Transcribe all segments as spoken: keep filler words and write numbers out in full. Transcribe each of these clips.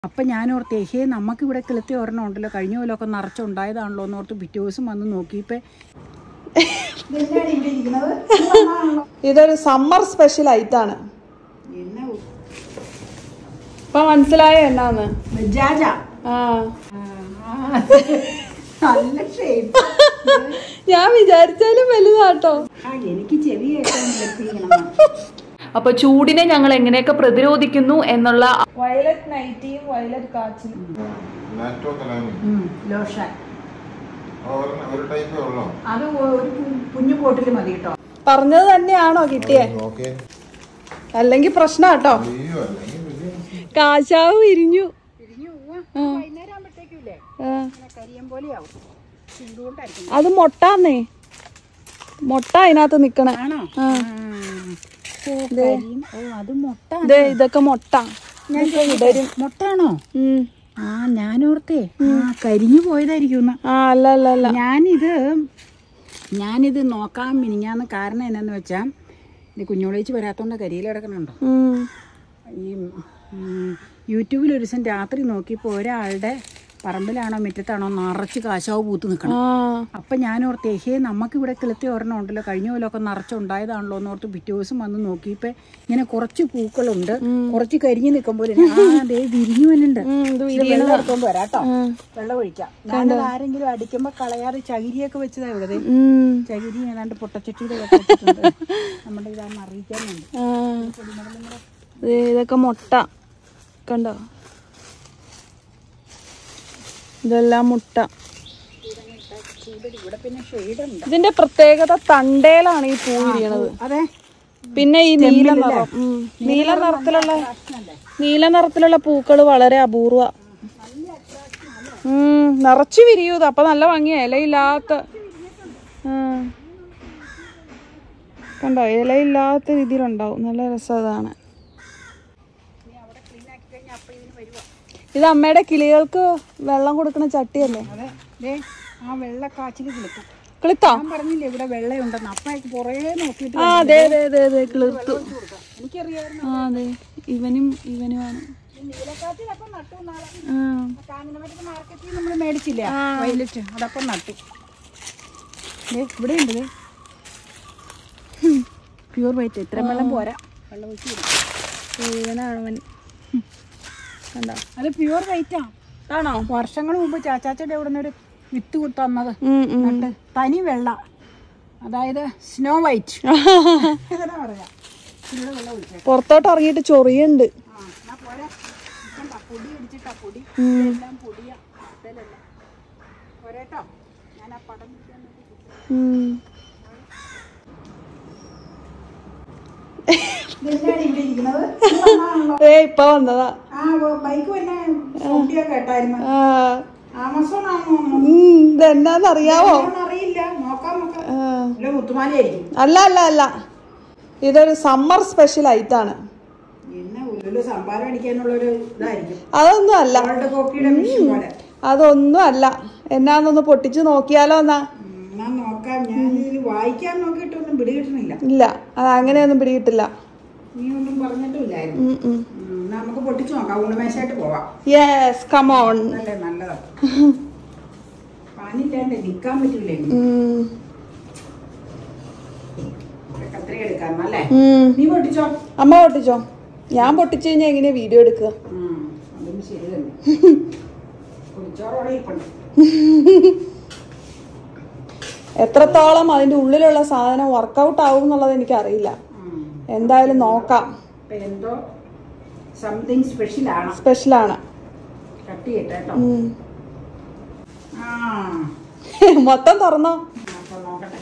അപ്പം ഞാനോർത്ത് ഏഹേ നമുക്കിവിടെ കിളുത്തി ഒരെണ്ണം ഉണ്ടല്ലോ, കഴിഞ്ഞ പോലൊക്കെ നിറച്ചുണ്ടായതാണല്ലോ എന്നോർത്ത് പിറ്റേ ദിവസം വന്ന് നോക്കിയപ്പോൾ ഇതൊരു സമ്മർ സ്പെഷ്യൽ ഐറ്റാണ്. ഇപ്പൊ മനസ്സിലായോ എന്നാന്ന്? ഞാൻ വിചാരിച്ചാലും വലുതാട്ടോ. എനിക്ക് ചെറിയ അപ്പൊ ചൂടിനെ ഞങ്ങൾ എങ്ങനെയൊക്കെ പ്രതിരോധിക്കുന്നു എന്നുള്ള വയലറ്റ് നൈറ്റിയും വയലറ്റ് കാച്ചിലും ലോഷൻ അത് ഒരു കുഞ്ഞു ബോട്ടിൽ മതി കേട്ടോ. പറഞ്ഞത് തന്നെയാണോ കിട്ടിയേ? അല്ലെങ്കിൽ പ്രശ്നം കേട്ടോ. കാശാവ് വിരിഞ്ഞു. അത് മൊട്ടാന്നേ, മൊട്ട അതിനകത്ത് നിക്കണേ. ഇതൊക്കെ മൊട്ട വിടരും. മൊട്ടാണോ? ആ ഞാനോർത്തേ കരിഞ്ഞു പോയതായിരിക്കും. ആ അല്ല അല്ല അല്ല ഞാനിത് ഞാനിത് നോക്കാൻ മിനിഞ്ഞാന്ന് കാരണം എന്നാന്ന് വെച്ചാൽ ഇത് കുഞ്ഞോളേച്ച് വരാത്തോണ്ട് കരിയിൽ കിടക്കണുണ്ടോ. ഈ യൂട്യൂബിൽ ഒരു ദിവസം രാത്രി നോക്കിയപ്പോൾ ഒരാളുടെ പറമ്പിലാണോ മുറ്റത്താണോ നിറച്ച് കാശാവ് പൂത്ത് നിൽക്കണം. അപ്പം ഞാനോർത്ത് ഏഹേ നമുക്കിവിടെ കിളുത്തി ഒരെണ്ണം ഉണ്ടല്ലോ, കഴിഞ്ഞ പോലൊക്കെ നിറച്ചുണ്ടായതാണല്ലോ എന്നോർത്ത് പിറ്റേ ദിവസം വന്ന് നോക്കിയപ്പോൾ ഇങ്ങനെ കുറച്ച് പൂക്കളുണ്ട്, കുറച്ച് കരിഞ്ഞ് നിൽക്കുമ്പോൾ ആ അതേ വിരിഞ്ഞു വന്നുണ്ട്. വെള്ളം എടുക്കുമ്പോൾ വരാട്ടോ, വെള്ളം ഒഴിക്കാം. ഞാനത് ആരെങ്കിലും അടിക്കുമ്പോൾ കളയാറ് ചകിരിയൊക്കെ വെച്ചതാ ഇവിടെ. ചകിരി ഏതാണ്ട് പൊട്ടച്ചട്ടിയുടെ വെച്ചിട്ടുണ്ട്, നമ്മുടെ ഇതാണെന്ന് അറിയിക്കാനുണ്ട്. ഇതൊക്കെ മുട്ട കണ്ടോ, ഇതെല്ലാം മുട്ട. ഇതിന്റെ പ്രത്യേകത തണ്ടേലാണ് ഈ പൂ വിരിയണത്. പിന്നെ ഈ നീല നിറം, നീല നിറത്തിലുള്ള നീല നിറത്തിലുള്ള പൂക്കള് വളരെ അപൂർവ. ഉം നിറച്ചു വിരിയൂത്. അപ്പൊ നല്ല ഭംഗിയാ. ഇലയില്ലാത്ത കണ്ടോ, ഇലയില്ലാത്ത രീതിയിലുണ്ടാവും. നല്ല രസം. അതാണ് ഇത് അമ്മയുടെ കിളികൾക്ക് വെള്ളം കൊടുക്കുന്ന ചട്ടിയല്ലേ? ആ വെള്ള കാച്ചിൽ കിളുത്തു. കിളുത്തോ? ഞാൻ പറഞ്ഞില്ലേ ഇവിടെ വെള്ളയുണ്ടെന്ന്. അപ്പഴേക്ക് കുറേ നോക്കിയിട്ട് ആ അതെ അതെ അതെ അതെ കിളുത്തു. എനിക്കറിയാമായിരുന്നു. ആ അതെ, ഇവനും ഇവനുമാണ്. നീലക്കാച്ചിലപ്പം നട്ടു നാളെ. കാഞ്ഞിരമറ്റത്ത് മാർക്കറ്റിൽ നമ്മൾ മേടിച്ചില്ലേ വയലറ്റ്, അതപ്പം നട്ടു. ഇവിടെ ഉണ്ട് പ്യൂർ വൈറ്റ്. ഇത്രയും വെള്ളം പോരാ, വെള്ളം ഒഴിച്ച് ഇവനാണ് അവൻ. കണ്ടോ, അത് പ്യൂർ വൈറ്റാ. ആണോ? വർഷങ്ങൾ മുമ്പ് ചാച്ചാച്ചയുടെ ഇവിടെ നിന്ന് ഒരു വിത്ത് തന്നത് നട്ട്. തനി വെള്ള, അതായത് സ്നോ വൈറ്റ്. പറയാ പുറത്തോട്ട് ഇറങ്ങിയിട്ട് ചൊറിയുണ്ട്. പൊടി അടിച്ചിട്ടാ, പൊടി എല്ലാം പൊടിയാ. പോരേട്ടോ, ഞാൻ ആ പടം ഇപ്പൊ വന്നതാ. ഇതെന്നാന്നറിയാവോ? അല്ല അല്ല അല്ല ഇതൊരു സമ്മർ സ്പെഷ്യൽ ഐറ്റാണ്. അതൊന്നും അല്ല, അതൊന്നും അല്ല. എന്നാന്നൊന്ന് പൊട്ടിച്ച് നോക്കിയാലോ? എന്നാ ഇല്ല, അത് അങ്ങനെയൊന്നും പിടികിട്ടില്ല. നമുക്ക് പൊട്ടിച്ചു നോക്കാം, ഊണമേശായിട്ട് പോവാം. Yes, come on. നല്ലതാ, പാനില്ലാണ്ട് നിക്കാൻ പറ്റൂലേ. കത്രിക എടുക്കാം അല്ലേ? നീ പൊട്ടിച്ചോ? അമ്മ പൊട്ടിച്ചോ. ഞാൻ പൊട്ടിച്ചു കഴിഞ്ഞാൽ എങ്ങനെയാ വീഡിയോ എടുക്കുക? അതൊന്നും ശരി തന്നെ. പൊടിച്ചോറോടെ ഇരിപ്പുണ്ട്. എത്രത്തോളം അതിന്റെ ഉള്ളിലുള്ള സാധനം വർക്കൗട്ട് ആവും എന്നുള്ളത് എനിക്കറിയില്ല. എന്തായാലും നോക്കാം. എന്തോ സംതിങ് സ്പെഷ്യലാണ്. സ്പെഷ്യലാണ്. കട്ട് ചെയ്യട്ടെ കേട്ടോ. മൊത്തം തുറന്നോ? നോക്കട്ടെ.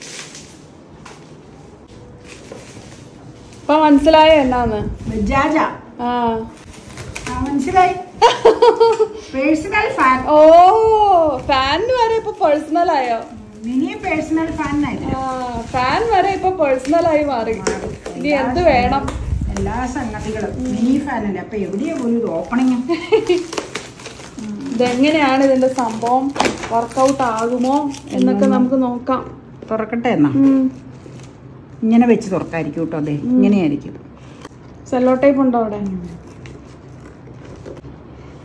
ഇപ്പൊ മനസ്സിലായോ എന്നാന്ന്? ആ മനസ്സിലായി. Personal fan. ഓ, ഫാൻ വരെ ഇപ്പൊ പേഴ്സണൽ ആയോ? Mini personal fan. ഫാൻ വരെ ഇപ്പൊ പേഴ്സണൽ ആയി മാറി. ഇനി എന്ത് വേണം? എല്ലാ സംഗതികളും മിനി ഫാനല്ലേ. അപ്പൊ എവിടെയാ പോലും ഓപ്പണിങ്. ഇതെങ്ങനെയാണ് ഇതിന്റെ സംഭവം? വർക്കൗട്ട് ആകുമോ എന്നൊക്കെ നമുക്ക് നോക്കാം. തുറക്കട്ടെ എന്നാ. ഇങ്ങനെ വെച്ച് തുറക്കായിരിക്കും കേട്ടോ. അതെ, ഇങ്ങനെയായിരിക്കും. സെല്ലോ ടേപ്പ് ഉണ്ടോ അവിടെ?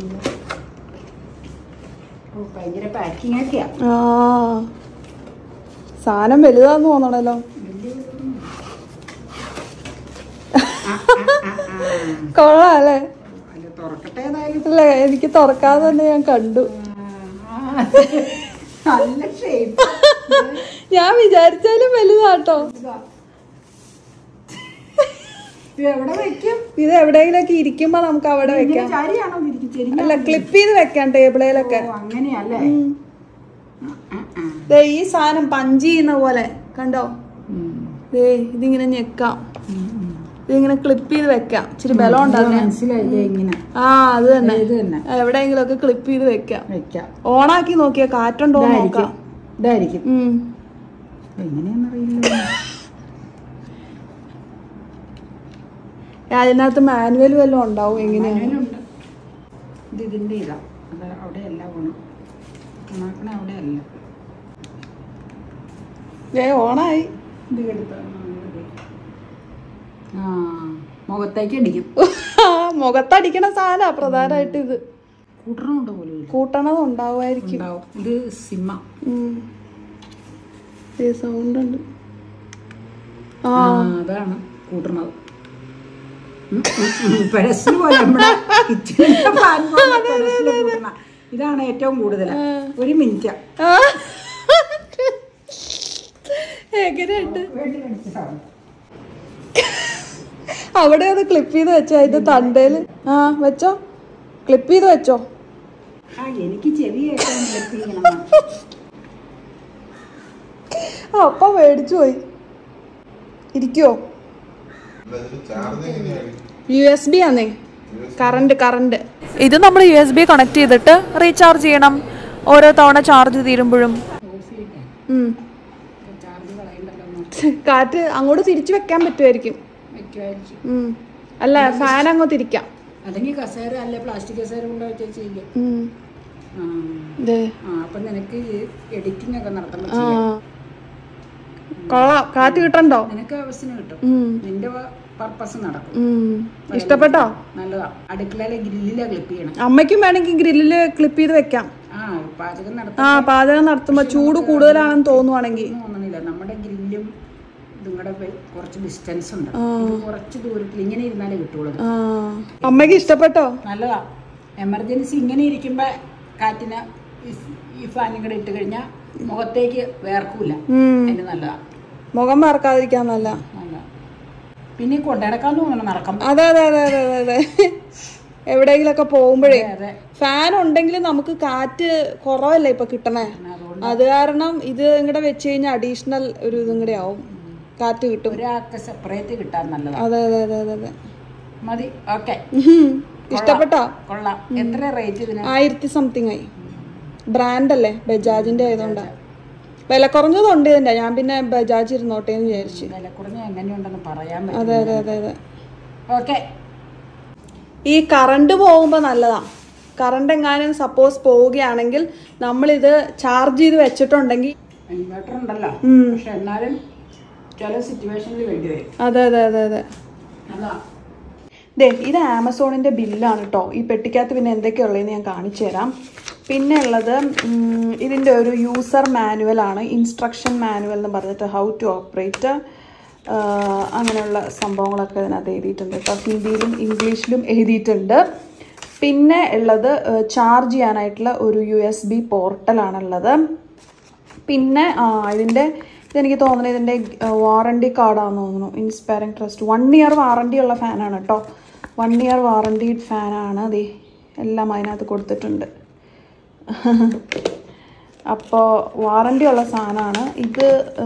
ഭയങ്കര പാക്കിംഗ് ഒക്കെയാ. ആ സാധനം വലുതാന്ന് തോന്നണല്ലോ. കൊള്ളാല്ലേ? അല്ലേ, എനിക്ക് തുറക്കാതെ തന്നെ ഞാൻ കണ്ടു. ഞാൻ വിചാരിച്ചാലും വലുതാട്ടോ. ഇത് എവിടെയെങ്കിലൊക്കെ ഇരിക്കുമ്പോ നമുക്ക് അവിടെ വെക്കാം. അല്ല, ക്ലിപ്പ് ചെയ്ത് വെക്കാം ടേബിളിലൊക്കെ. ഈ സാധനം പഞ്ച് ചെയ്യുന്ന പോലെ കണ്ടോ? ദേ ഇതിങ്ങനെ ഞെക്കാം, ഇതിങ്ങനെ ക്ലിപ്പ് ചെയ്ത് വെക്കാം. ഇച്ചിരി ബലം ഉണ്ടാകും. ആ അത് തന്നെ, എവിടെയെങ്കിലും ഒക്കെ ക്ലിപ്പ് ചെയ്ത് വെക്കാം. ഓണാക്കി നോക്കിയാ കാറ്റുണ്ടോ നോക്കാം. അതിനകത്ത് മാനുവൽ വല്ലതും ഉണ്ടാവും. എങ്ങനെയാണ് ഇതിന്റെ ഇതാ അവിടെ അല്ല ഓണം അവിടെ അല്ല. ഏ ഓണായി. ആ മുഖത്തേക്ക് അടിക്കും. മുഖത്തടിക്കണ സാധന പ്രധാനമായിട്ട്. ഇത് കൂട്ടണമുണ്ടോ പോലും, കൂട്ടണത് ഉണ്ടാവുമായിരിക്കും. ഇത് സിമ്മ സൗണ്ട് ഉണ്ട്. ആ അതാണ് കൂട്ടണത്. ഇതാണ് ഏറ്റവും കൂടുതൽ. ഒരു മിനിറ്റ് എങ്ങനെയുണ്ട്? അവിടെ അത് ക്ലിപ്പ് ചെയ്ത് വെച്ചോ, അതിന്റെ തണ്ടേല്. ആ വെച്ചോ, ക്ലിപ്പ് ചെയ്ത് വെച്ചോ. എനിക്ക് ചെവി അപ്പൊ മേടിച്ചു പോയി. ഇരിക്കുവോ? യു എസ് ബി ആന്നേ, കറണ്ട് കറണ്ട്. ഇത് നമ്മൾ യു എസ് ബി കണക്ട് ചെയ്തിട്ട് റീചാർജ് ചെയ്യണം ഓരോ തവണ ചാർജ് തീരുമ്പോഴും. കാറ്റ് അങ്ങോട്ട് തിരിച്ചു വെക്കാൻ പറ്റുമായിരിക്കും. അല്ല, ഫാൻ അങ്ങോട്ട് തിരിക്കാം. അല്ലെങ്കിൽ കസേര അല്ലെ പ്ലാസ്റ്റിക് കസേര കൊണ്ട് വെച്ചാൽ അപ്പൊ നിനക്ക് എഡിറ്റിംഗ് ഒക്കെ നടത്താൻ കൊള്ളാം. കാറ്റ് കിട്ടണ്ടോ? നിനക്ക് ആവശ്യത്തിന് കിട്ടും. നിന്റെ പർപ്പസ് നടക്കും. ഇഷ്ടപ്പെട്ടോ? നല്ലതാ. അടുക്കളയിലെ ഗ്രില്ലിലെ ക്ലിപ്പ് ചെയ്യണം. അമ്മയ്ക്കും വേണമെങ്കിൽ ഗ്രില്ലില് ക്ലിപ്പ് ചെയ്ത് വെക്കാം. ആ പാചകം ആ പാചകം നടത്തുമ്പോ ചൂട് കൂടുതലാണെന്ന് തോന്നുവാണെങ്കിൽ. തോന്നണില്ല, നമ്മുടെ ഗ്രില്ലും നിങ്ങളുടെ കുറച്ച് ഡിസ്റ്റൻസ് ഉണ്ട്. കുറച്ച് ദൂരത്തിൽ ഇങ്ങനെ ഇരുന്നാലേ കിട്ടുള്ളൂ. അമ്മയ്ക്ക് ഇഷ്ടപ്പെട്ടോ? നല്ലതാ. എമർജൻസി ഇങ്ങനെ ഇരിക്കുമ്പോ കാറ്റിന് ഈ ഫാനും കൂടെ ഇട്ട് കഴിഞ്ഞാൽ മുഖത്തേക്ക് വേർക്കൂല. അതിന് നല്ലതാ. മുഖം വേർക്കാതിരിക്കാൻ നല്ല. പിന്നെ കൊണ്ടടക്കാൻ തോന്നണം നടക്കാം. അതെ അതെ അതെ അതെ അതെ എവിടെയെങ്കിലൊക്കെ പോകുമ്പോഴേ ഫാൻ ഉണ്ടെങ്കിൽ നമുക്ക് കാറ്റ് കുറവല്ലേ ഇപ്പൊ കിട്ടണേ. അത് കാരണം ഇത് ഇങ്ങടെ വെച്ച് കഴിഞ്ഞാൽ അഡീഷണൽ ഒരു ഇതും കൂടെ ആവും, കാറ്റ് കിട്ടും. ഒരാൾക്ക് സെപ്പറേറ്റ് കിട്ടാൻ നല്ലതാ. അതെ അതെ അതെ അതെ അതെ മതി. ഓക്കെ, ഇഷ്ടപ്പെട്ടോ? കൊള്ളാം. എത്ര റേറ്റ് ഇതിന്? ആയിരത്തി സംതിങ് ആയി. ബ്രാൻഡ് അല്ലേ, ബജാജിന്റെ ആയതുകൊണ്ടാ. വില കുറഞ്ഞതുണ്ട് ഇതിന്റെ. ഞാൻ പിന്നെ ബജാജ് ഇരുന്നോട്ടെ എന്ന് വിചാരിച്ചു. വില കുറഞ്ഞ എങ്ങനെയുണ്ടെന്ന് പറയാൻ. അതെ അതെ അതെ അതെ ഓക്കെ. ഈ കറണ്ട് പോകുമ്പോ നല്ലതാ. കറണ്ട് എങ്ങാനും സപ്പോസ് പോവുകയാണെങ്കിൽ നമ്മളിത് ചാർജ് ചെയ്ത് വെച്ചിട്ടുണ്ടെങ്കിൽ ഇൻവെർട്ടർ ഉണ്ടല്ലോ, പക്ഷെ എന്നാലും ചില സിറ്റുവേഷനിൽ വേണ്ടി വരും. അതെ അതെ അതെ അതെ ദേ ഇത് ആമസോണിന്റെ ബില്ലാണ് കേട്ടോ. ഈ പെട്ടിക്കകത്ത് പിന്നെ എന്തൊക്കെയുള്ളതെന്ന് ഞാൻ കാണിച്ചു തരാം. പിന്നെ ഉള്ളത് ഇതിൻ്റെ ഒരു യൂസർ മാനുവലാണ്, ഇൻസ്ട്രക്ഷൻ മാനുവൽ എന്ന് പറഞ്ഞിട്ട് ഹൗ ടു ഓപ്പറേറ്റ് അങ്ങനെയുള്ള സംഭവങ്ങളൊക്കെ ഇതിനകത്ത് എഴുതിയിട്ടുണ്ട് കേട്ടോ. ഹിന്ദിയിലും ഇംഗ്ലീഷിലും എഴുതിയിട്ടുണ്ട്. പിന്നെ ഉള്ളത് ചാർജ് ചെയ്യാനായിട്ടുള്ള ഒരു യു എസ് ബി പോർട്ടലാണുള്ളത്. പിന്നെ ഇതിൻ്റെ ഇതെനിക്ക് തോന്നുന്നത് ഇതിൻ്റെ വാറണ്ടി കാർഡാണെന്ന് തോന്നുന്നു. Inspiring trust one year warranty ഉള്ള ഫാനാണ് കേട്ടോ. വൺ ഇയർ വാറണ്ടി ഫാനാണ്. അതെ എല്ലാം അതിനകത്ത് കൊടുത്തിട്ടുണ്ട്. അപ്പോൾ വാറണ്ടി ഉള്ള സാധനമാണ് ഇത്.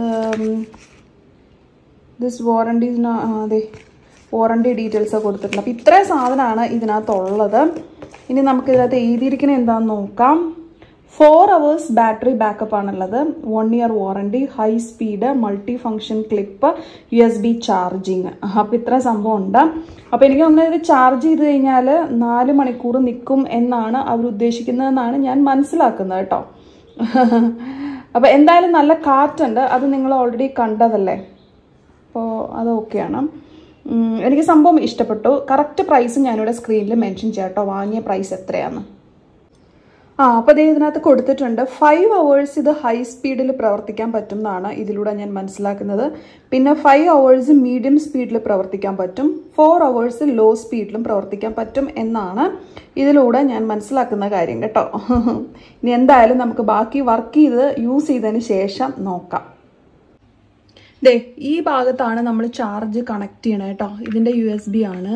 ദിസ് വാറണ്ടി അതെ വാറണ്ടി ഡീറ്റെയിൽസ് കൊടുത്തിട്ടുണ്ട്. അപ്പോൾ ഇത്രയും സാധനമാണ് ഇതിനകത്തുള്ളത്. ഇനി നമുക്ക് ഇതിനകത്ത് എഴുതിയിരിക്കുന്നത് എന്താണെന്ന് നോക്കാം. ഫോർ അവേഴ്സ് ബാറ്ററി ബാക്കപ്പ് ആണുള്ളത്, one year warranty, high speed, multi function clip, U S B charging. അപ്പോൾ ഇത്ര സംഭവം ഉണ്ട്. അപ്പോൾ എനിക്ക് തോന്നുന്നത് ഇത് ചാർജ് ചെയ്ത് കഴിഞ്ഞാൽ നാല് മണിക്കൂർ നിൽക്കും എന്നാണ് അവർ ഉദ്ദേശിക്കുന്നതെന്നാണ് ഞാൻ മനസ്സിലാക്കുന്നത് കേട്ടോ. അപ്പോൾ എന്തായാലും നല്ല കാറ്റുണ്ട്, അത് നിങ്ങൾ ഓൾറെഡി കണ്ടതല്ലേ, അപ്പോൾ അത് ഓക്കെയാണ്. എനിക്ക് സംഭവം ഇഷ്ടപ്പെട്ടു. കറക്റ്റ് പ്രൈസ് ഞാനിവിടെ സ്ക്രീനിൽ മെൻഷൻ ചെയ്യാം കേട്ടോ, വാങ്ങിയ പ്രൈസ് എത്രയാന്ന്. ആ അപ്പോൾ അതേ ഇതിനകത്ത് കൊടുത്തിട്ടുണ്ട്. ഫൈവ് അവേഴ്സ് ഇത് ഹൈ സ്പീഡിൽ പ്രവർത്തിക്കാൻ പറ്റും എന്നാണ് ഇതിലൂടെ ഞാൻ മനസ്സിലാക്കുന്നത്. പിന്നെ ഫൈവ് അവേഴ്സ് മീഡിയം സ്പീഡിൽ പ്രവർത്തിക്കാൻ പറ്റും, ഫോർ അവേഴ്സ് ലോ സ്പീഡിലും പ്രവർത്തിക്കാൻ പറ്റും എന്നാണ് ഇതിലൂടെ ഞാൻ മനസ്സിലാക്കുന്ന കാര്യം കേട്ടോ. ഇനി എന്തായാലും നമുക്ക് ബാക്കി വർക്ക് ചെയ്ത് യൂസ് ചെയ്തതിന് ശേഷം നോക്കാം. ദേ ഈ ഭാഗത്താണ് നമ്മൾ ചാർജ് കണക്ട് ചെയ്യണത് കേട്ടോ. ഇതിൻ്റെ യു എസ് ബി ആണ്.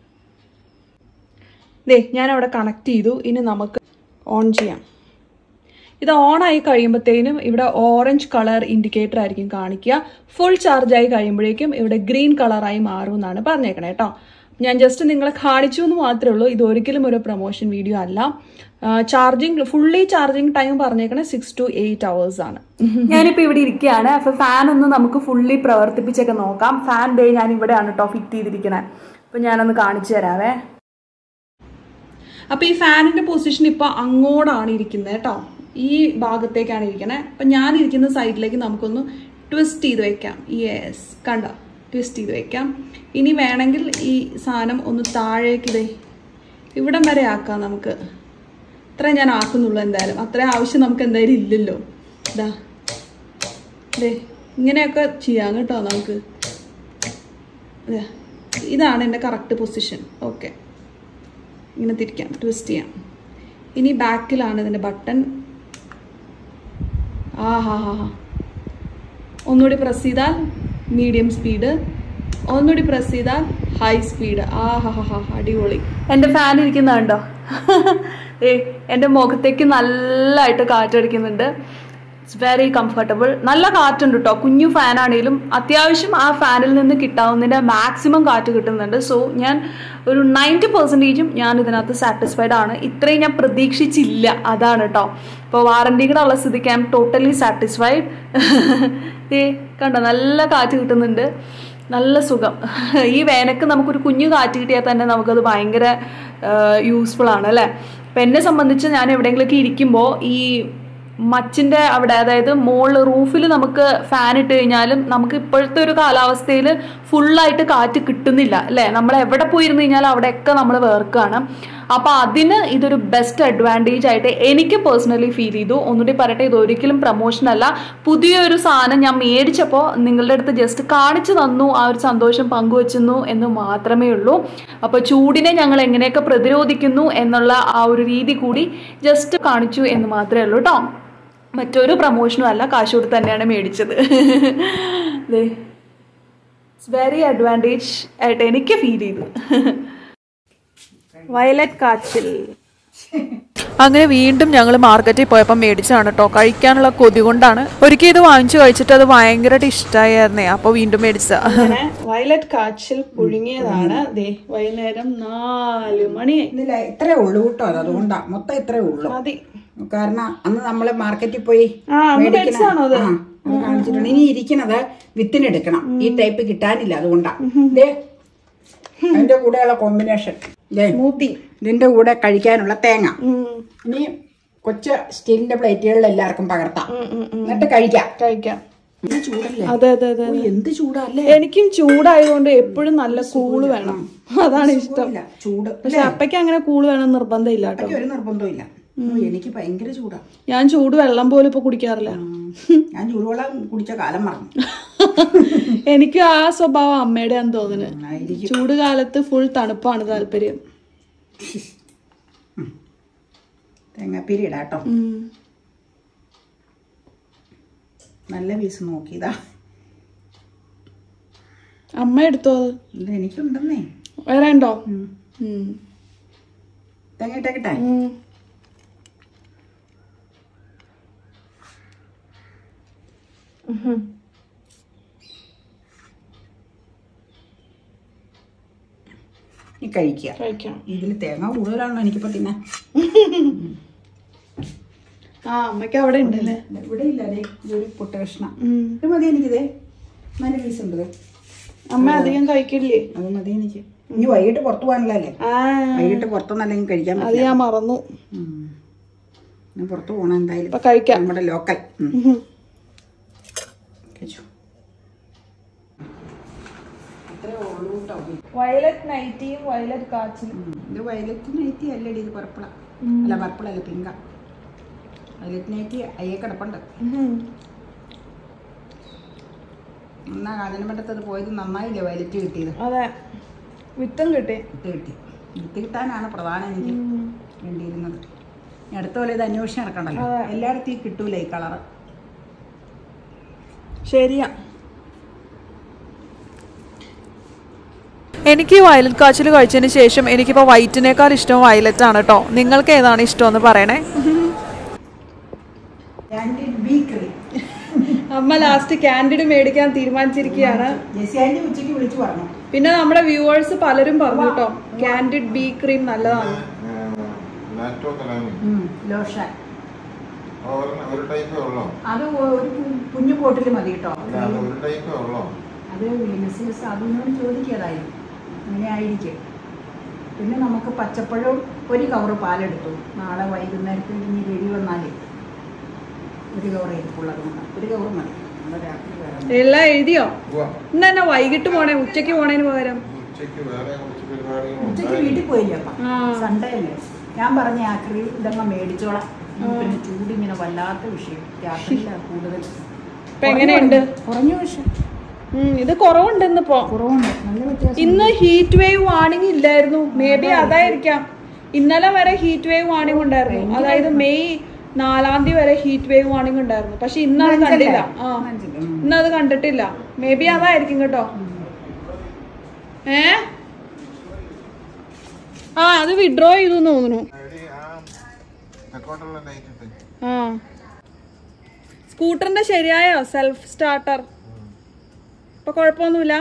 ദേ ഞാൻ അവിടെ കണക്ട് ചെയ്തു. ഇനി നമുക്ക് ഓൺ ചെയ്യാം. ഇത് ഓൺ ആയി കഴിയുമ്പോഴത്തേനും ഇവിടെ ഓറഞ്ച് കളർ ഇൻഡിക്കേറ്റർ ആയിരിക്കും കാണിക്കുക. ഫുൾ ചാർജ് ആയി കഴിയുമ്പോഴേക്കും ഇവിടെ ഗ്രീൻ കളറായി മാറും എന്നാണ് പറഞ്ഞേക്കണേ കേട്ടോ. ഞാൻ ജസ്റ്റ് നിങ്ങളെ കാണിച്ചു എന്ന് മാത്രമേ ഉള്ളൂ. ഇത് ഒരിക്കലും ഒരു പ്രൊമോഷൻ വീഡിയോ അല്ല. ചാർജിങ് ഫുള്ളി ചാർജിങ് ടൈം പറഞ്ഞേക്കണേ സിക്സ് ടു എയ്റ്റ് അവേഴ്സ് ആണ്. ഞാനിപ്പോൾ ഇവിടെ ഇരിക്കുകയാണ്. അപ്പോൾ ഫാൻ ഒന്ന് നമുക്ക് ഫുള്ളി പ്രവർത്തിപ്പിച്ചൊക്കെ നോക്കാം. ഫാൻ ഡേ ഞാൻ ഇവിടെയാണ് കേട്ടോ ഫിറ്റ് ചെയ്തിരിക്കണേ. അപ്പോൾ ഞാനൊന്ന് കാണിച്ചു തരാവേ. അപ്പോൾ ഈ ഫാനിന്റെ പൊസിഷൻ ഇപ്പോൾ അങ്ങോട്ടാണ് ഇരിക്കുന്നത് കേട്ടോ, ഈ ഭാഗത്തേക്കാണ് ഇരിക്കുന്നത്. അപ്പം ഞാൻ ഇരിക്കുന്ന സൈഡിലേക്ക് നമുക്കൊന്ന് ട്വിസ്റ്റ് ചെയ്ത് വെക്കാം. യെസ് കണ്ടോ, ട്വിസ്റ്റ് ചെയ്ത് വെക്കാം. ഇനി വേണമെങ്കിൽ ഈ സാധനം ഒന്ന് താഴേക്ക് ഇതേ ഇവിടം വരെ ആക്കാം നമുക്ക്. അത്രേ ഞാൻ ആക്കുന്നുള്ളൂ. എന്തായാലും അത്ര ആവശ്യം നമുക്ക് എന്തായാലും ഇല്ലല്ലോ. ഇതാ അതെ ഇങ്ങനെയൊക്കെ ചെയ്യാം കേട്ടോ നമുക്ക്. അതെ ഇതാണ് എൻ്റെ കറക്റ്റ് പൊസിഷൻ. ഓക്കെ ഇങ്ങനെ തിരിക്കാം, ട്വിസ്റ്റ് ചെയ്യാം. ഇനി ബാക്കിലാണ് ഇതിൻ്റെ ബട്ടൺ. ആ ഹാ ഹാ ഹാ ഒന്നുകൂടി പ്രസ് ചെയ്താൽ മീഡിയം സ്പീഡ്, ഒന്നുകൂടി പ്രസ് ചെയ്താൽ ഹൈ സ്പീഡ്. ആ ഹാ ഹാ ഹാ അടിപൊളി. എൻ്റെ ഫാൻ ഇരിക്കുന്നുണ്ടോ? ഏ എൻ്റെ മുഖത്തേക്ക് നല്ലതായിട്ട് കാറ്റടിക്കുന്നുണ്ട്. It's very comfortable. നല്ല കാറ്റുണ്ട് കേട്ടോ. കുഞ്ഞു ഫാനാണെങ്കിലും അത്യാവശ്യം ആ ഫാനിൽ നിന്ന് കിട്ടാവുന്നതിൻ്റെ മാക്സിമം കാറ്റ് കിട്ടുന്നുണ്ട്. സോ ഞാൻ ഒരു നയൻറ്റി പെർസെൻറ്റേജും ഞാൻ ഇതിനകത്ത് സാറ്റിസ്ഫൈഡ് ആണ്. ഇത്രയും ഞാൻ പ്രതീക്ഷിച്ചില്ല, അതാണ് കേട്ടോ. ഇപ്പോൾ വാറണ്ടി കൂടെ ഉള്ള സ്ഥിതിക്ക് ഐ എം ടോട്ടലി സാറ്റിസ്ഫൈഡ്. ഏ കണ്ടോ നല്ല കാറ്റ് കിട്ടുന്നുണ്ട്, നല്ല സുഖം. ഈ വേനക്ക് നമുക്കൊരു കുഞ്ഞു കാറ്റ് കിട്ടിയാൽ തന്നെ നമുക്കത് ഭയങ്കര യൂസ്ഫുൾ ആണ് അല്ലേ. അപ്പം എന്നെ സംബന്ധിച്ച് ഞാൻ എവിടെയെങ്കിലുമൊക്കെ ഇരിക്കുമ്പോൾ ഈ മച്ചിൻ്റെ അവിടെ, അതായത് മുകളിൽ റൂഫിൽ നമുക്ക് ഫാൻ ഇട്ട് കഴിഞ്ഞാലും നമുക്ക് ഇപ്പോഴത്തെ ഒരു കാലാവസ്ഥയിൽ ഫുള്ളായിട്ട് കാറ്റ് കിട്ടുന്നില്ല അല്ലേ. നമ്മൾ എവിടെ പോയിരുന്നു കഴിഞ്ഞാൽ അവിടെയൊക്കെ നമ്മൾ വേർക്കാണ്. അപ്പോൾ അതിന് ഇതൊരു ബെസ്റ്റ് അഡ്വാൻറ്റേജ് ആയിട്ട് എനിക്ക് പേഴ്സണലി ഫീൽ ചെയ്തു. ഒന്നുകൂടി പറയട്ടെ, ഇതൊരിക്കലും പ്രൊമോഷനല്ല. പുതിയൊരു സാധനം ഞാൻ മേടിച്ചപ്പോൾ നിങ്ങളുടെ അടുത്ത് ജസ്റ്റ് കാണിച്ചു തന്നു, ആ ഒരു സന്തോഷം പങ്കുവെച്ചു എന്ന് മാത്രമേ ഉള്ളൂ. അപ്പോൾ ചൂടിനെ ഞങ്ങൾ എങ്ങനെയൊക്കെ പ്രതിരോധിക്കുന്നു എന്നുള്ള ആ ഒരു രീതി കൂടി ജസ്റ്റ് കാണിച്ചു എന്ന് മാത്രമേ ഉള്ളൂ കേട്ടോ. മറ്റൊരു പ്രൊമോഷനും അല്ല, കാശ് കൊടുത്ത് തന്നെയാണ് മേടിച്ചത്. ഇറ്റ്സ് വെരി അഡ്വാൻറ്റേജ് ആയിട്ട് എനിക്ക് ഫീൽ ചെയ്തു. വയലറ്റ് കാച്ചിൽ. അങ്ങനെ വീണ്ടും ഞങ്ങൾ മാർക്കറ്റിൽ പോയപ്പോൾ മേടിച്ചതാണ് കേട്ടോ. കഴിക്കാനുള്ള കൊതി കൊണ്ടാണ്. ഒരിക്കൽ ഇത് വാങ്ങിച്ചു കഴിച്ചിട്ട് അത് ഭയങ്കരമായിട്ട് ഇഷ്ടമായിരുന്നേ, അപ്പോൾ വീണ്ടും മേടിച്ച. വയലറ്റ് കാച്ചിൽ പുഴുങ്ങിയതാണ്. ദേ വൈകുന്നേരം നാല് മണി ഇത്രേ ഉള്ളൂ കേട്ടോ. അതുകൊണ്ടാ മൊത്തം ഇത്രേ ഉള്ളൂ. മതി. കാരണം അന്ന് നമ്മള് മാർക്കറ്റിൽ പോയി മേടിച്ചതാണോ അത് കാണിച്ചിട്ടുണ്ട്. ഇനി ഇരിക്കുന്നത് വിത്തിനെടുക്കണം. ഈ ടൈപ്പ് കിട്ടാനില്ല, അതുകൊണ്ടാ. ദേ അതിന്റെ കൂടെയുള്ള കോമ്പിനേഷൻ ഇതിന്റെ കൂടെ കഴിക്കാനുള്ള തേങ്ങ. ഇനി കൊച്ചു സ്റ്റീലിന്റെ പ്ലേറ്റുകളിൽ എല്ലാവർക്കും പകർത്താം, എന്നിട്ട് കഴിക്കാം. കഴിക്കാം. ചൂടല്ലേ? അതെ അതെ അതെ. എന്ത് ചൂടല്ലേ. എനിക്കും ചൂടായതുകൊണ്ട് എപ്പോഴും നല്ല കൂള് വേണം, അതാണ് ഇഷ്ടം. ചൂട് പക്ഷെ അപ്പയ്ക്ക് അങ്ങനെ കൂള് വേണം നിർബന്ധം ഇല്ല കേട്ടോ. ഒരു നിർബന്ധം ഇല്ല. എനിക്ക് ഭയങ്കര ചൂടാ. ഞാൻ ചൂട് വെള്ളം പോലും ഇപ്പൊ കുടിക്കാറില്ല. ഞാൻ ചൂടുവെള്ളം കുടിച്ച കാലം മറന്നു. എനിക്ക് ആ സ്വഭാവം അമ്മയുടെ ആണെന്ന് തോന്നുന്നു. ചൂട് കാലത്ത് ഫുൾ തണുപ്പാണ് താല്പര്യം. തേങ്ങാപ്പീരി ഇടാട്ടോ. നല്ല പീസ് നോക്കിയതാ. അമ്മ എടുത്തോ? അത് എനിക്കുണ്ടെന്നേ. വേറെ ഉണ്ടോ? തേങ്ങ ഇട്ടേക്കട്ടെ. ഈ കഴിക്കാം. ഇതിൽ തേങ്ങ കൂടുതലാണല്ലോ എനിക്കിപ്പോ തിന്നാൻ. ആ അമ്മയ്ക്ക് അവിടെ ഉണ്ടല്ലേ. ഇവിടെ ഇല്ല. അതെ ഇതൊരു പൊട്ട കഷ്ണം. ഇത് മതി എനിക്കിതേ. നല്ല പീസ് ഉണ്ട്. അമ്മ അധികം കഴിക്കില്ലേ? അത് മതി എനിക്ക്. ഇനി വൈകിട്ട് പുറത്തു പോകാനല്ലേ. വൈകിട്ട് പുറത്തൊന്നല്ലെങ്കിൽ കഴിക്കാൻ. അത് ഞാൻ മറന്നു. ഞാൻ പുറത്തു പോകണം എന്തായാലും. കഴിക്കാം. നമ്മുടെ ലോക്കൽ. അത്രേ ഉള്ളൂ. കേട്ടോ. വയലറ്റ് നൈറ്റിയും വയലറ്റ് കാച്ചിലും. ഇത് വയലറ്റ് നൈറ്റി അല്ലടി, ഇത് പർപ്പിള അല്ല, പർപ്പിളല്ല പിങ്ക. വയലറ്റ് നൈറ്റി അയ്യെ കിടപ്പുണ്ട്. എന്നാ കാഞ്ഞനമറ്റത്തത് പോയത് നന്നായില്ലേ വയലറ്റ് കിട്ടിയത്. അതെ, വിത്തും കിട്ടി. വിത്ത് കിട്ടി. വിത്ത് കിട്ടാനാണ് പ്രധാനം എനിക്ക് വേണ്ടിയിരുന്നത്. അടുത്ത പോലെ ഇത് അന്വേഷിച്ച് നടക്കണ്ടല്ലോ, എല്ലായിടത്തും ഈ കിട്ടൂല ഈ കളറ്. ശരിയാ. എനിക്ക് വയലറ്റ് കാച്ചിൽ കഴിച്ചതിന് ശേഷം എനിക്കിപ്പോൾ വൈറ്റിനേക്കാൾ ഇഷ്ടം വയലറ്റ് ആണ് കേട്ടോ. നിങ്ങൾക്ക് ഏതാണ് ഇഷ്ടമെന്ന് പറയണേ. അമ്മ ലാസ്റ്റ് കാൻഡിഡ് മേടിക്കാൻ തീരുമാനിച്ചിരിക്കുകയാണ്. പിന്നെ നമ്മുടെ വ്യൂവേഴ്സ് പലരും പറഞ്ഞു കേട്ടോ കാൻഡിഡ് ബി ക്രീം നല്ലതാണ്. അത് ഒരു കുഞ്ഞു ബോട്ടിൽ മതി കേട്ടോ. അത് മിസ്സസ് അതിനോട് ചോദിക്കാതായിരുന്നു, അങ്ങനെ ആയിരിക്കും. പിന്നെ നമുക്ക് പച്ചപ്പഴവും ഒരു കവറ് പാലെടുത്തു. നാളെ വൈകുന്നേരത്തിൽ ഇനി വെടി വന്നാലേ ഒരു കവർ ഇരിപ്പുള്ളത് ഒരു കവർ മതി. എല്ലാം എഴുതിയോ? ഇന്ന് തന്നെ വൈകിട്ട് പോണേ, ഉച്ചക്ക് പോണേന് പകരം ഉച്ചക്ക് വീട്ടിൽ പോയില്ലേ അപ്പം, സൺഡേ അല്ലേ. ഞാൻ പറഞ്ഞ ആക്രി ഇതങ്ങ് മേടിച്ചോളാം. പിന്നെ ചൂടിങ്ങനെ വല്ലാത്ത വിഷയം, രാത്രിയിലാണ് കൂടുതൽ. എങ്ങനെയുണ്ട്? കുറഞ്ഞ വിഷയം. ഇത് കുറവുണ്ട് ഇന്നിപ്പോ. കുറവുണ്ട്, നല്ല വ്യത്യാസം. ഇന്ന് ഹീറ്റ് വേവ് വാർണിംഗ് ഇല്ലായിരുന്നു, മേ ബി അതായിരിക്കാം. ഇന്നലെ വരെ ഹീറ്റ് വേവ് വാർണിംഗ് ഉണ്ടായിരുന്നു, അതായത് മെയ് നാലാം തീയതി വരെ ഹീറ്റ് വേവ് വാർണിംഗ് ഉണ്ടായിരുന്നു. പക്ഷെ ഇന്നത് കണ്ടില്ല. ആ ഇന്നത് കണ്ടിട്ടില്ല, മേ ബി അതായിരിക്കും കേട്ടോ. ഏ ആ അത് വിഡ്രോ ചെയ്തു തോന്നുന്നു. ആ സ്കൂട്ടറിന്റെ ശരിയായോ സെൽഫ് സ്റ്റാർട്ടർ? ഇപ്പൊ കുഴപ്പമൊന്നുമില്ല.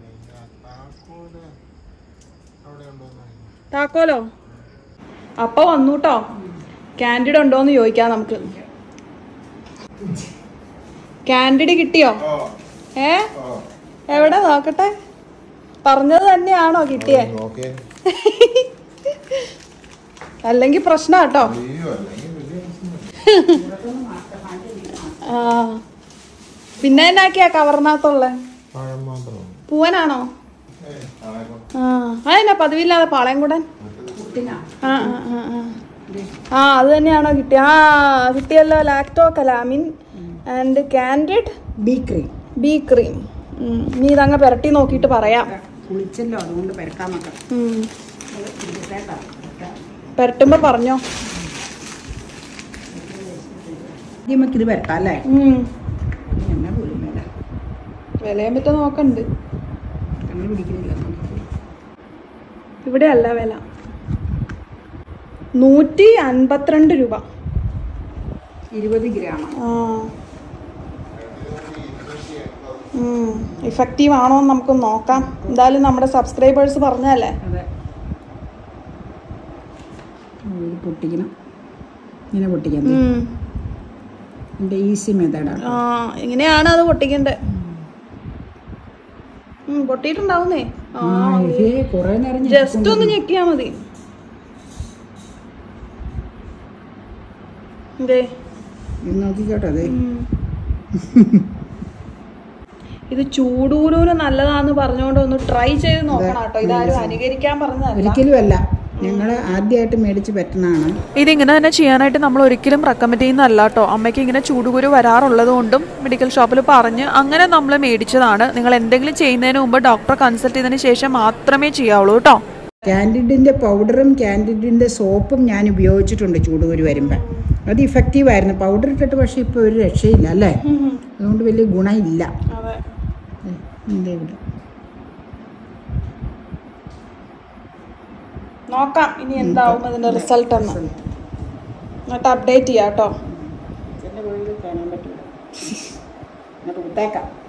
താക്കോലോ അപ്പൊ വന്നു കേട്ടോ. കാൻഡിഡ് ഉണ്ടോന്ന് ചോദിക്കാം നമുക്ക്. കാൻഡിഡ് കിട്ടിയോ? ഏ എവിടെ നോക്കട്ടെ. പറഞ്ഞത് തന്നെയാണോ കിട്ടിയേ? അല്ലെങ്കിൽ പ്രശ്നം കേട്ടോ. ആ പിന്നെ എന്നാക്കിയാ കവറിനകത്തുള്ള പൂവനാണോ? ആ അതെന്നാ പതിവില്ലാതെ പാളയം കൂടാൻ. ആ ആ ആ ആ അത് തന്നെയാണോ കിട്ടിയ? ആ കിട്ടിയല്ലോ. Lacto calamine and candid B cream. B cream. നീ ഇതങ്ങ് പുരട്ടി നോക്കിയിട്ട് പറയാം. കുളിച്ചല്ലോ, അതുകൊണ്ട് പുരട്ടാൻ നോക്കാം. പുരട്ടുമ്പോ പറഞ്ഞോ. ഇത് പുരട്ടാം അല്ലേ? എന്നാ പോലും വില വിലയും പറ്റ നോക്കണ്ട്. കണ്ണു പിടിക്കുന്നില്ല. ഇവിടെ അല്ല വില, നൂറ്റി അൻപത്തിരണ്ട് രൂപ. ഇരുപത് ഗ്രാം. ആ ഇഫക്റ്റീവ് ആണോ എന്ന് നമുക്ക് നോക്കാം. എന്തായാലും നമ്മുടെ സബ്സ്ക്രൈബേഴ്സ് പറഞ്ഞല്ലേ. അതെ, പൊട്ടിക്കണം. ഇങ്ങനെ പൊട്ടിക്കാം. എൻ്റെ ഈസി മെത്തേഡാണ്. ആ ഇങ്ങനെയാണ് അത് പൊട്ടിക്കണ്ടേ. പൊട്ടിയിട്ടുണ്ടാവുന്നേ. കുറെ നേരം ജസ്റ്റ് ഒന്ന് ഞെക്കിയാ മതി. നോക്കിക്കോട്ടെ. അതെ, ഇത് ചൂടൂരൂന് നല്ലതാന്ന് പറഞ്ഞുകൊണ്ട് ഒന്ന് ട്രൈ ചെയ്ത് നോക്കണം കേട്ടോ. ഇതാരും അനുകരിക്കാൻ പറഞ്ഞതല്ല, ഒരിക്കലും അല്ല. ഞങ്ങൾ ആദ്യമായിട്ട് മേടിച്ച് പറ്റുന്നതാണ്. ഇതിങ്ങനെ തന്നെ ചെയ്യാനായിട്ട് നമ്മൾ ഒരിക്കലും റെക്കമെൻഡ് ചെയ്യുന്നതല്ല കേട്ടോ. അമ്മയ്ക്ക് ഇങ്ങനെ ചൂടുകുരു വരാറുള്ളത് കൊണ്ടും മെഡിക്കൽ ഷോപ്പിൽ പറഞ്ഞ് അങ്ങനെ നമ്മൾ മേടിച്ചതാണ്. നിങ്ങൾ എന്തെങ്കിലും ചെയ്യുന്നതിന് മുമ്പ് ഡോക്ടറെ കൺസൾട്ട് ചെയ്തതിന് ശേഷം മാത്രമേ ചെയ്യാവുള്ളൂ കേട്ടോ. കാൻഡിഡിൻ്റെ പൗഡറും കാൻഡിഡിൻ്റെ സോപ്പും ഞാൻ ഉപയോഗിച്ചിട്ടുണ്ട് ചൂടുകുരു വരുമ്പോൾ. അത് ഇഫക്റ്റീവായിരുന്നു പൗഡർ ഇട്ടിട്ട്. പക്ഷെ ഇപ്പോൾ ഒരു രക്ഷയില്ല അല്ലേ, അതുകൊണ്ട് വലിയ ഗുണമില്ല. നോക്കാം ഇനി എന്താവും അതിന്റെ റിസൾട്ട് എന്ന്, എന്നിട്ട് അപ്ഡേറ്റ് ചെയ്യാം കേട്ടോ. കാണാൻ പറ്റില്ല.